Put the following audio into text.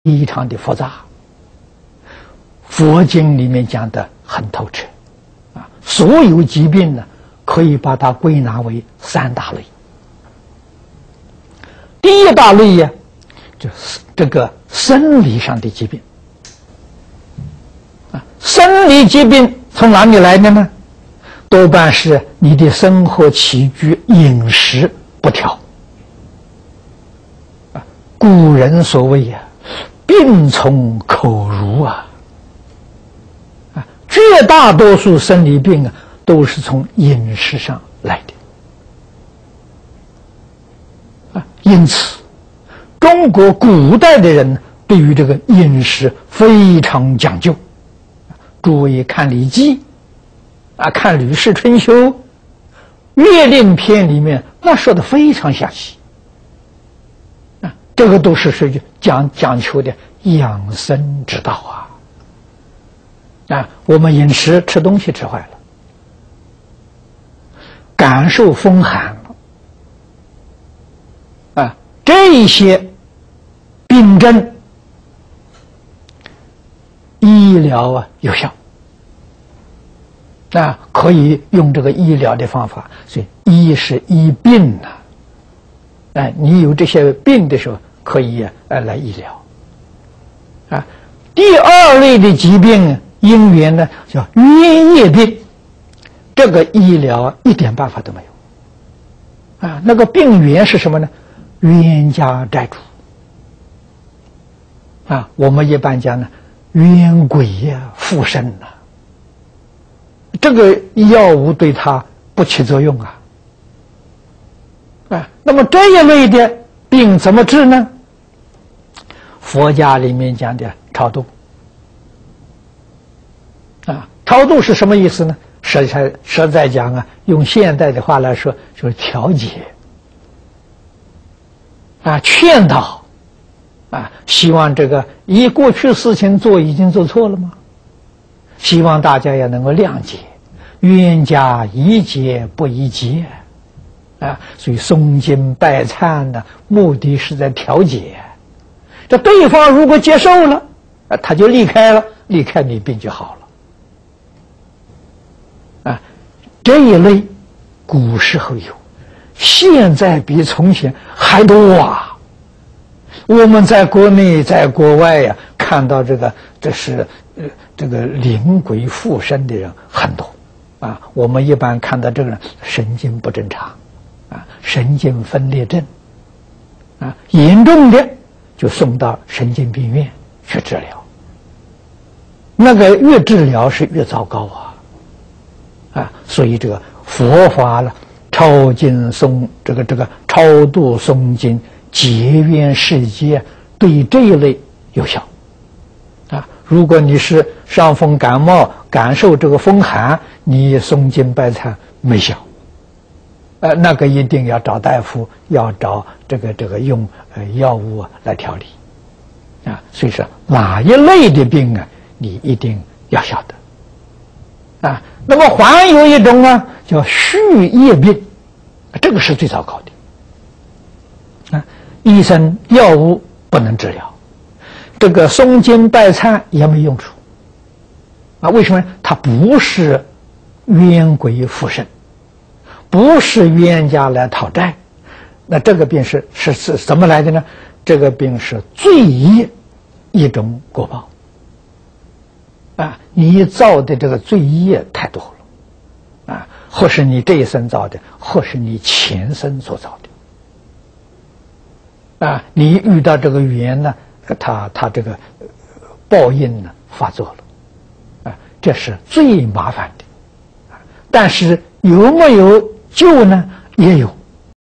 非常的复杂。佛经里面讲的很透彻，所有疾病呢，可以把它归纳为3大类。第一大类呀，就是这个生理上的疾病。生理疾病从哪里来的呢？多半是你的生活起居、饮食不调。古人所谓呀，病从口入啊。绝大多数生理病啊，都是从饮食上来的。因此，中国古代的人对于这个饮食非常讲究。诸位看《礼记》看《吕氏春秋》《月令篇》里面，那说的非常详细。这个都是属于讲求的养生之道我们饮食吃东西吃坏了，感受风寒了，这一些病症，医疗有效，可以用这个医疗的方法，所以医是医病你有这些病的时候，可以来医疗第二类的疾病因缘呢，叫冤业病，这个医疗一点办法都没有那个病源是什么呢？冤家债主我们一般讲呢，冤鬼附身这个药物对他不起作用那么这一类的病怎么治呢？佛家里面讲的超度超度是什么意思呢？实在讲用现代的话来说，就是调节劝导希望这个以过去事情已经做错了吗？希望大家也能够谅解，冤家宜解不宜结所以诵经拜忏的目的是在调解。这对方如果接受了他就离开了，离开你病就好了这一类古时候有，现在比从前还多我们在国内在国外看到这个灵鬼附身的人很多我们一般看到这个人神经不正常神经分裂症严重的就送到神经病院去治疗，那个越治疗是越糟糕所以这个佛法了，超经这个超度诵经结冤释结，对这一类有效如果你是伤风感冒，感受这个风寒，你诵经拜忏没效那个一定要找大夫，要找这个用药物来调理所以说哪一类的病你一定要晓得那么还有一种叫续业病，这个是最糟糕的医生药物不能治疗，这个诵经拜忏也没用处为什么呢？它不是冤鬼附身，不是冤家来讨债，那这个病是怎么来的呢？这个病是罪业一种果报你造的这个罪业太多了或是你这一生造的，或是你前生所造的你遇到这个缘呢，他这个报应呢发作了这是最麻烦的但是有没有救呢？也有